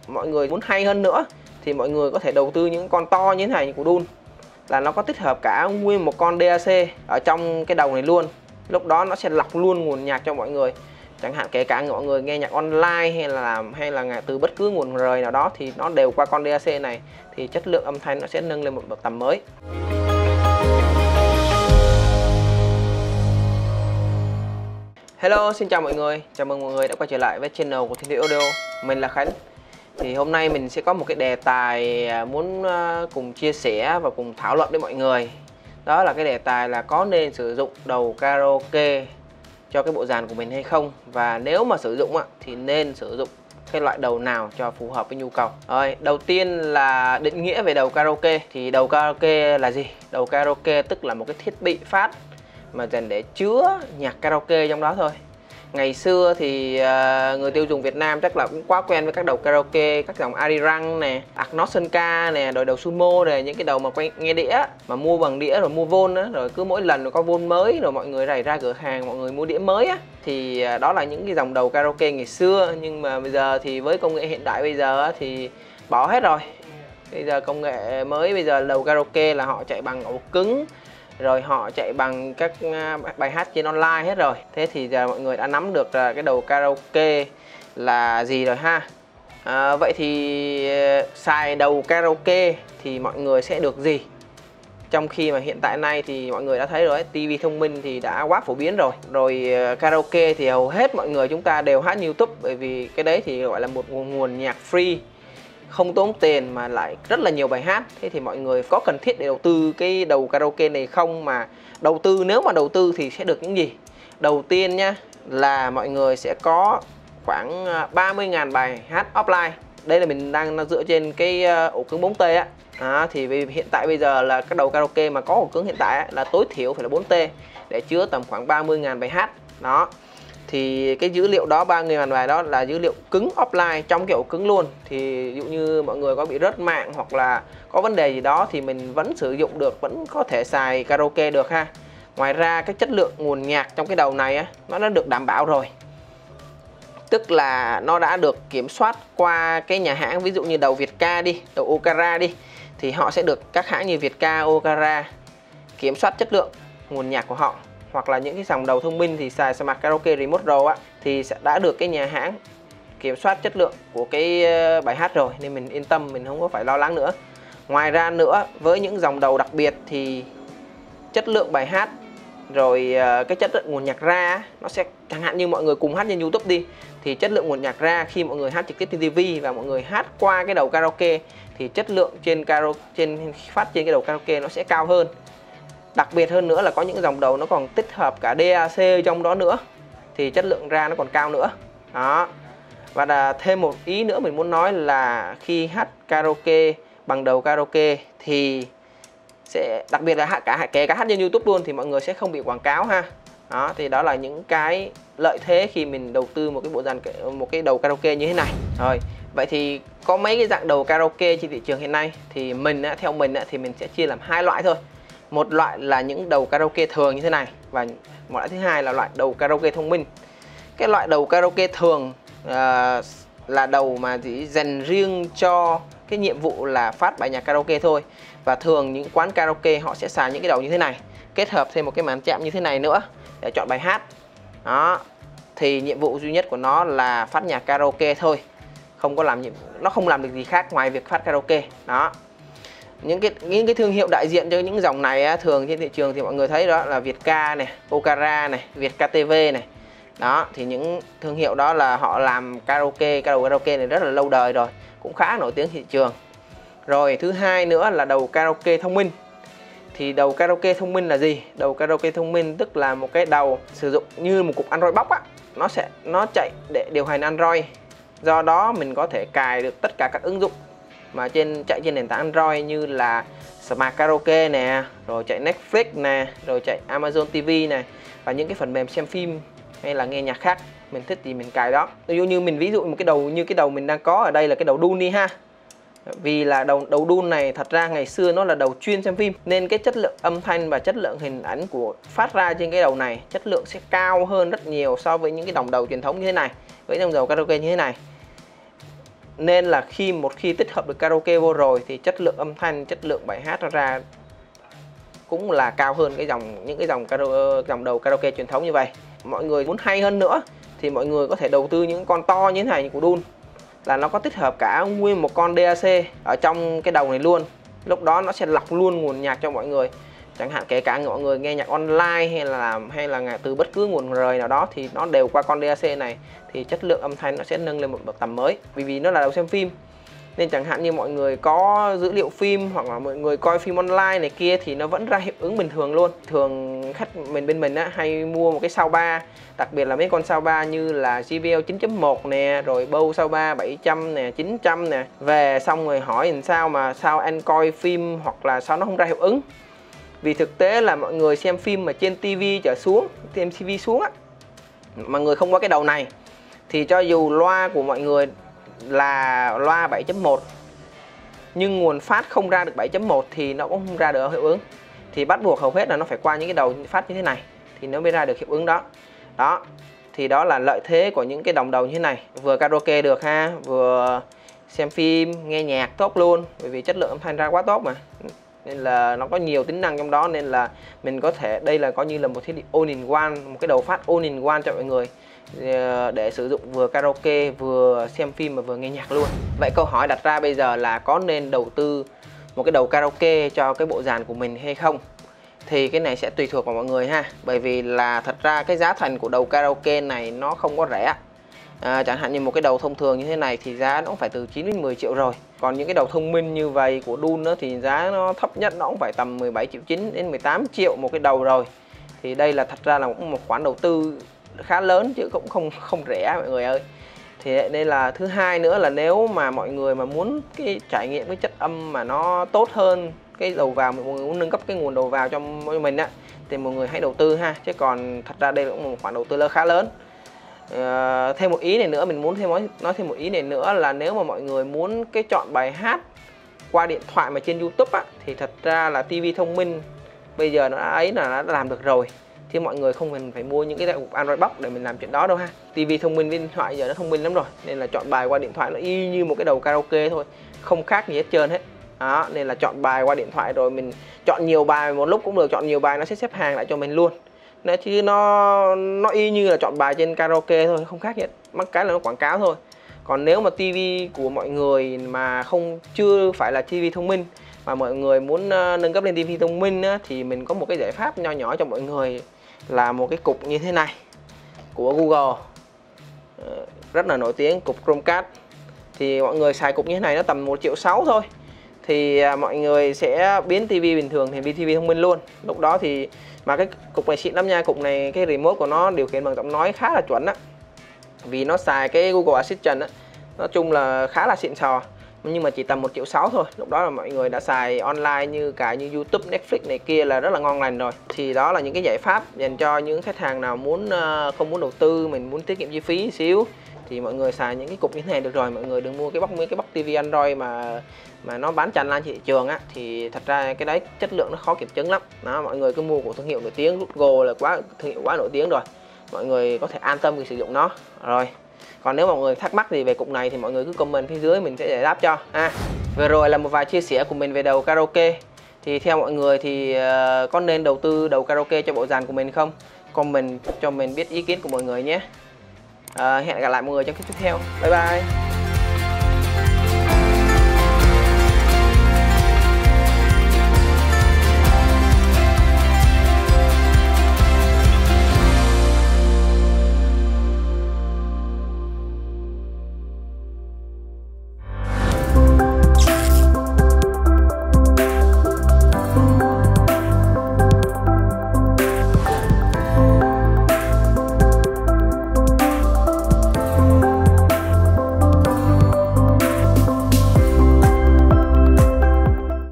mọi người muốn hay hơn nữa thì mọi người có thể đầu tư những con to như thế này của DUN, là nó có tích hợp cả nguyên một con DAC ở trong cái đầu này luôn. Lúc đó nó sẽ lọc luôn nguồn nhạc cho mọi người. Chẳng hạn kể cả mọi người nghe nhạc online hay là từ bất cứ nguồn rời nào đó thì nó đều qua con DAC này, thì chất lượng âm thanh nó sẽ nâng lên một bậc tầm mới. Hello, xin chào mọi người. Chào mừng mọi người đã quay trở lại với channel của Thiên Địa Audio. Mình là Khánh. Thì hôm nay mình sẽ có một cái đề tài muốn cùng chia sẻ và cùng thảo luận với mọi người. Đó là cái đề tài là có nên sử dụng đầu karaoke cho cái bộ dàn của mình hay không. Và nếu mà sử dụng thì nên sử dụng cái loại đầu nào cho phù hợp với nhu cầu. Rồi, đầu tiên là định nghĩa về đầu karaoke. Thì đầu karaoke là gì? Đầu karaoke tức là một cái thiết bị phát mà dành để chứa nhạc karaoke trong đó thôi. Ngày xưa thì người tiêu dùng Việt Nam chắc là cũng quá quen với các đầu karaoke, các dòng Arirang nè, Agnos Sonka nè, rồi đầu Sumo nè, những cái đầu mà nghe đĩa mà mua bằng đĩa rồi mua vôn á, rồi cứ mỗi lần có vôn mới rồi mọi người rải ra cửa hàng, mọi người mua đĩa mới á, thì đó là những cái dòng đầu karaoke ngày xưa. Nhưng mà bây giờ thì với công nghệ hiện đại bây giờ á, thì bỏ hết rồi. Bây giờ công nghệ mới, bây giờ đầu karaoke là họ chạy bằng ổ cứng, rồi họ chạy bằng các bài hát trên online hết rồi. Thế thì giờ mọi người đã nắm được cái đầu karaoke là gì rồi ha. Vậy thì xài đầu karaoke thì mọi người sẽ được gì? Trong khi mà hiện tại nay thì mọi người đã thấy rồi, TV thông minh thì đã quá phổ biến rồi. Rồi karaoke thì hầu hết mọi người chúng ta đều hát YouTube, bởi vì cái đấy thì gọi là một nguồn nhạc free, không tốn tiền mà lại rất là nhiều bài hát. Thế thì mọi người có cần thiết để đầu tư cái đầu karaoke này không? Mà đầu tư, nếu mà đầu tư thì sẽ được những gì? Đầu tiên nhá, là mọi người sẽ có khoảng 30.000 bài hát offline. Đây là mình đang dựa trên cái ổ cứng 4T á. Thì hiện tại bây giờ là các đầu karaoke mà có ổ cứng hiện tại là tối thiểu phải là 4T để chứa tầm khoảng 30.000 bài hát. Đó. Thì cái dữ liệu đó, 30.000 bài đó là dữ liệu cứng offline trong cái ổ cứng luôn. Thì ví dụ như mọi người có bị rớt mạng hoặc là có vấn đề gì đó thì mình vẫn sử dụng được, vẫn có thể xài karaoke được ha. Ngoài ra cái chất lượng nguồn nhạc trong cái đầu này á, nó đã được đảm bảo rồi. Tức là nó đã được kiểm soát qua cái nhà hãng, ví dụ như đầu Vietca đi, đầu Okara đi, thì họ sẽ được các hãng như Vietca, Okara kiểm soát chất lượng nguồn nhạc của họ. Hoặc là những cái dòng đầu thông minh thì xài Smart Karaoke Remote Pro thì sẽ đã được cái nhà hãng kiểm soát chất lượng của cái bài hát rồi, nên mình yên tâm, mình không có phải lo lắng nữa. Ngoài ra nữa, với những dòng đầu đặc biệt thì chất lượng bài hát rồi cái chất lượng nguồn nhạc ra nó sẽ, chẳng hạn như mọi người cùng hát trên YouTube đi, thì chất lượng nguồn nhạc ra khi mọi người hát trực tiếp trên TV và mọi người hát qua cái đầu karaoke thì chất lượng phát trên cái đầu karaoke nó sẽ cao hơn. Đặc biệt hơn nữa là có những dòng đầu nó còn tích hợp cả DAC trong đó nữa thì chất lượng ra nó còn cao nữa. Đó. Và thêm một ý nữa mình muốn nói là khi hát karaoke bằng đầu karaoke thì sẽ, đặc biệt là kể cả hát trên YouTube luôn, thì mọi người sẽ không bị quảng cáo ha. Đó, thì đó là những cái lợi thế khi mình đầu tư một cái bộ dàn, một cái đầu karaoke như thế này. Rồi, vậy thì có mấy cái dạng đầu karaoke trên thị trường hiện nay thì theo mình thì mình sẽ chia làm hai loại thôi. Một loại là những đầu karaoke thường như thế này, và một loại thứ hai là loại đầu karaoke thông minh. Cái loại đầu karaoke thường là đầu mà chỉ dành riêng cho cái nhiệm vụ là phát bài nhạc karaoke thôi. Và thường những quán karaoke họ sẽ xài những cái đầu như thế này, kết hợp thêm một cái màn chạm như thế này nữa để chọn bài hát. Đó. Thì nhiệm vụ duy nhất của nó là phát nhạc karaoke thôi, không có làm nó không làm được gì khác ngoài việc phát karaoke. Đó. Những cái thương hiệu đại diện cho những dòng này thường trên thị trường thì mọi người thấy đó là Vietca này, Okara này, Vietca TV này. Đó, thì những thương hiệu đó là họ làm karaoke, cái đầu karaoke này rất là lâu đời rồi, cũng khá nổi tiếng thị trường. Rồi thứ hai nữa là đầu karaoke thông minh. Thì đầu karaoke thông minh là gì? Đầu karaoke thông minh tức là một cái đầu sử dụng như một cục Android box nó chạy để điều hành Android. Do đó mình có thể cài được tất cả các ứng dụng mà chạy trên nền tảng Android như là Smart Karaoke nè, rồi chạy Netflix nè, rồi chạy Amazon TV nè, và những cái phần mềm xem phim hay là nghe nhạc khác. Mình thích thì mình cài đó. Ví dụ một cái đầu như cái đầu mình đang có ở đây là cái đầu DUN đi ha. Vì là đầu DUN này thật ra ngày xưa nó là đầu chuyên xem phim, nên cái chất lượng âm thanh và chất lượng hình ảnh của phát ra trên cái đầu này chất lượng sẽ cao hơn rất nhiều so với những cái đầu truyền thống như thế này, với dòng đầu karaoke như thế này. Nên là một khi tích hợp được karaoke vô rồi thì chất lượng âm thanh, chất lượng bài hát nó ra cũng là cao hơn những cái dòng đầu karaoke truyền thống như vậy. Mọi người muốn hay hơn nữa thì mọi người có thể đầu tư những con to như thế này của DUN, là nó có tích hợp cả nguyên một con DAC ở trong cái đầu này luôn. Lúc đó nó sẽ lọc luôn nguồn nhạc cho mọi người. Chẳng hạn kể cả mọi người nghe nhạc online hay là từ bất cứ nguồn rời nào đó thì nó đều qua con DAC này, thì chất lượng âm thanh nó sẽ nâng lên một bậc tầm mới. Vì nó là đầu xem phim nên chẳng hạn như mọi người có dữ liệu phim hoặc là mọi người coi phim online này kia thì nó vẫn ra hiệu ứng bình thường luôn. Thường khách bên mình á, hay mua một cái soundbar, đặc biệt là mấy con soundbar như là JBL 9.1 nè, rồi Bose soundbar 700 nè, 900 nè, về xong rồi hỏi làm sao anh coi phim hoặc là sao nó không ra hiệu ứng. Vì thực tế là mọi người xem phim mà trên TV trở xuống, trên TV xuống á, mọi người không có cái đầu này thì cho dù loa của mọi người là loa 7.1 nhưng nguồn phát không ra được 7.1 thì nó cũng không ra được hiệu ứng. Thì bắt buộc hầu hết là nó phải qua những cái đầu phát như thế này thì nó mới ra được hiệu ứng đó. Thì đó là lợi thế của những cái đồng đầu như thế này. Vừa karaoke được ha, vừa xem phim, nghe nhạc tốt luôn. Bởi vì chất lượng âm thanh ra quá tốt mà. Nên là nó có nhiều tính năng trong đó, nên là mình có thể, đây là coi như là một thiết bị all in one, một cái đầu phát all in one cho mọi người để sử dụng vừa karaoke, vừa xem phim và vừa nghe nhạc luôn. Vậy câu hỏi đặt ra bây giờ là có nên đầu tư một cái đầu karaoke cho cái bộ dàn của mình hay không? Thì cái này sẽ tùy thuộc vào mọi người ha. Bởi vì là thật ra cái giá thành của đầu karaoke này nó không có rẻ. Chẳng hạn như một cái đầu thông thường như thế này thì giá nó cũng phải từ 9 đến 10 triệu rồi. Còn những cái đầu thông minh như vậy của DUN nữa thì giá nó thấp nhất nó cũng phải tầm 17 triệu 9 đến 18 triệu một cái đầu rồi. Thì đây là thật ra là một khoản đầu tư khá lớn chứ cũng không rẻ mọi người ơi. Thì nên là thứ hai nữa là nếu mà mọi người mà muốn cái trải nghiệm cái chất âm mà nó tốt hơn, cái đầu vào mọi người muốn nâng cấp cái nguồn đầu vào cho mình á, thì mọi người hãy đầu tư ha. Chứ còn thật ra đây cũng là một khoản đầu tư khá lớn. Thêm một ý này nữa, mình muốn nói thêm một ý này nữa là nếu mà mọi người muốn cái chọn bài hát qua điện thoại mà trên YouTube á, thì thật ra là TV thông minh bây giờ nó đã làm được rồi, thì mọi người không cần phải mua những cái hộp Android Box để mình làm chuyện đó đâu ha. TV thông minh với điện thoại giờ nó thông minh lắm rồi, nên là chọn bài qua điện thoại nó y như một cái đầu karaoke thôi, không khác gì hết trơn hết. Đó, nên là chọn bài qua điện thoại rồi mình chọn nhiều bài một lúc cũng được, chọn nhiều bài nó sẽ xếp hàng lại cho mình luôn. Nên chứ nó y như là chọn bài trên karaoke thôi, không khác gì hết, mắc cái là nó quảng cáo thôi. Còn nếu mà TV của mọi người mà chưa phải là TV thông minh mà mọi người muốn nâng cấp lên TV thông minh á, thì mình có một cái giải pháp nho nhỏ cho mọi người là một cái cục như thế này của Google, rất là nổi tiếng, cục Chromecast. Thì mọi người xài cục như thế này nó tầm 1,6 triệu thôi, thì mọi người sẽ biến TV bình thường thành TV thông minh luôn. Lúc đó thì mà cái cục này xịn lắm nha, cục này cái remote của nó điều khiển bằng giọng nói khá là chuẩn á, vì nó xài cái Google Assistant á, nói chung là khá là xịn sò, nhưng mà chỉ tầm 1,6 triệu thôi. Lúc đó là mọi người đã xài online như YouTube, Netflix này kia là rất là ngon lành rồi. Thì đó là những cái giải pháp dành cho những khách hàng nào không muốn đầu tư, mình muốn tiết kiệm chi phí xíu, thì mọi người xài những cái cục như thế này được rồi. Mọi người đừng mua mấy cái box TV Android mà nó bán tràn lan trên thị trường á, thì thật ra cái đấy chất lượng nó khó kiểm chứng lắm. Đó, mọi người cứ mua của thương hiệu nổi tiếng, Google là thương hiệu quá nổi tiếng rồi, mọi người có thể an tâm khi sử dụng nó rồi. Còn nếu mọi người thắc mắc gì về cục này thì mọi người cứ comment phía dưới mình sẽ giải đáp cho. Vừa rồi là một vài chia sẻ của mình về đầu karaoke. Thì theo mọi người thì có nên đầu tư đầu karaoke cho bộ dàn của mình không? Comment cho mình biết ý kiến của mọi người nhé. Hẹn gặp lại mọi người trong clip tiếp theo. Bye bye.